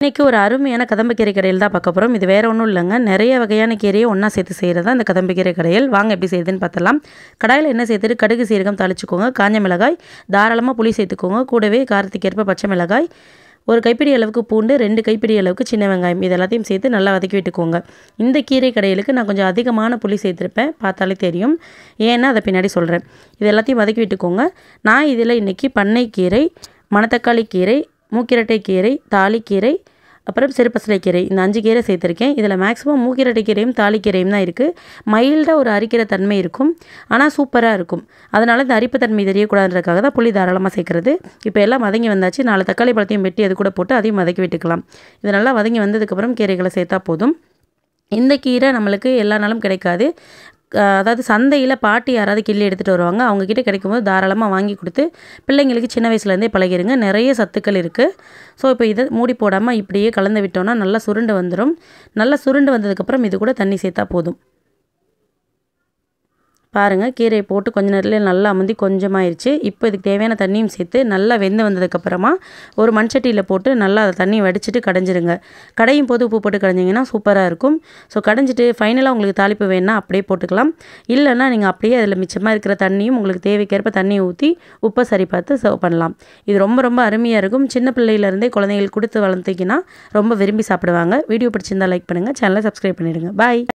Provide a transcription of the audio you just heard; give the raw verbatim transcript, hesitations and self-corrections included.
இன்றைக்கி ஒரு அருமையான கதம்பக்கீரை கடையில் தான் பார்க்க போகிறோம். இது வேறு ஒன்றும் இல்லைங்க, நிறைய வகையான கீரையை ஒன்றா சேர்த்து செய்கிறது தான் இந்த கதம்பக்கீரை கடையில். வாங்க எப்படி செய்யுதுன்னு பார்த்தலாம். கடாயில் எண்ணெய் சேர்த்துட்டு கடுகு சீரகம் தாளிச்சுக்கோங்க. காஞ்ச மிளகாய், தாராளமாக புளி சேர்த்துக்கோங்க. கூடவே காரத்துக்கு ஏற்ப பச்சை மிளகாய், ஒரு கைப்பிடி அளவுக்கு பூண்டு, ரெண்டு கைப்பிடி அளவுக்கு சின்ன வெங்காயம், இது எல்லாத்தையும் சேர்த்து நல்லா வதக்கி விட்டுக்கோங்க. இந்த கீரை கடையிலுக்கு நான் கொஞ்சம் அதிகமான புளி சேர்த்துருப்பேன், பார்த்தாலே தெரியும். ஏன்னா அதை பின்னாடி சொல்கிறேன். இது எல்லாத்தையும் வதக்கி விட்டுக்கோங்க. நான் இதில் இன்றைக்கி பண்ணைக்கீரை, மணத்தக்காளி கீரை, மூக்கிரட்டை கீரை, தாளிக்கீரை, அப்புறம் சிறுபசலைக்கீரை, இந்த அஞ்சு கீரை சேர்த்துருக்கேன். இதில் மேக்ஸிமம் மூக்கிரட்டை கீரையும் தாளிக்கீரையும் தான் இருக்குது. மைல்டாக ஒரு அரிக்கிற தன்மை இருக்கும், ஆனால் சூப்பராக இருக்கும். அதனால் இந்த அரிப்பு தன்மை தெரியக்கூடாதுன்றதுக்காக தான் புளி தாராளமாக சேர்க்குறது. இப்போ எல்லாம் வதங்கி வந்தாச்சு. நாலு தக்காளி பழத்தையும் வெட்டி அது கூட போட்டு அதையும் வதக்கி விட்டுக்கலாம். இது நல்லா வதங்கி வந்ததுக்கப்புறம் கீரைகளை சேர்த்தா போதும். இந்த கீரை நம்மளுக்கு எல்லா நாளும் கிடைக்காது. அதாவது சந்தையில் பாட்டி யாராவது கிள்ளி எடுத்துகிட்டு வருவாங்க, அவங்கக்கிட்ட கிடைக்கும்போது தாராளமாக வாங்கி கொடுத்து பிள்ளைங்களுக்கு சின்ன வயசுலேருந்தே பழகிருங்க. நிறைய சத்துக்கள் இருக்குது. ஸோ இப்போ இதை மூடி போடாமல் இப்படியே கலந்து விட்டோன்னா நல்லா சுருண்டு வந்துடும். நல்லா சுருண்டு வந்ததுக்கப்புறம் இது கூட தண்ணி சேர்த்தா போதும். பாருங்கள், கீரையை போட்டு கொஞ்ச நேரத்தில் நல்லா அமுந்தி கொஞ்சமாயிருச்சு. இப்போ இதுக்கு தேவையான தண்ணியும் சேர்த்து நல்லா வெந்து வந்ததுக்கப்புறமா ஒரு மண்சட்டியில் போட்டு நல்லா அதை தண்ணி வடிச்சிட்டு கடைஞ்சிருங்க. கடையும் போது உப்பு போட்டு கடைஞ்சிங்கன்னா சூப்பராக இருக்கும். ஸோ கடைஞ்சிட்டு ஃபைனலாக உங்களுக்கு தாளிப்பு வேணுன்னா அப்படியே போட்டுக்கலாம். இல்லைன்னா நீங்கள் அப்படியே அதில் மிச்சமாக இருக்கிற தண்ணியும் உங்களுக்கு தேவைக்கேற்ப தண்ணி ஊற்றி உப்பை சரி பார்த்து சர்வ் பண்ணலாம். இது ரொம்ப ரொம்ப அருமையாக இருக்கும். சின்ன பிள்ளையிலேருந்தே குழந்தைங்களுக்கு கொடுத்து வளர்த்திங்கன்னா ரொம்ப விரும்பி சாப்பிடுவாங்க. வீடியோ பிடிச்சிருந்தால் லைக் பண்ணுங்கள், சேனலை சப்ஸ்கிரைப் பண்ணிவிடுங்க. பாய்.